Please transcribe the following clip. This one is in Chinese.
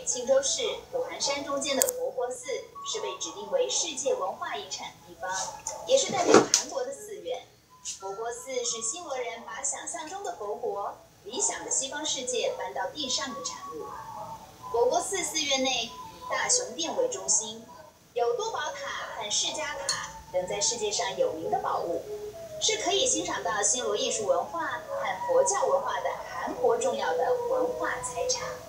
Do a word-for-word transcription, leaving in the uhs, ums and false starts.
庆州市普寒山中间的佛国寺是被指定为世界文化遗产的地方，也是代表韩国的寺院。佛国寺是新罗人把想象中的佛国、理想的西方世界搬到地上的产物。佛国寺寺院内以大雄殿为中心，有多宝塔和释迦塔等在世界上有名的宝物，是可以欣赏到新罗艺术文化和佛教文化的韩国重要的文化财产。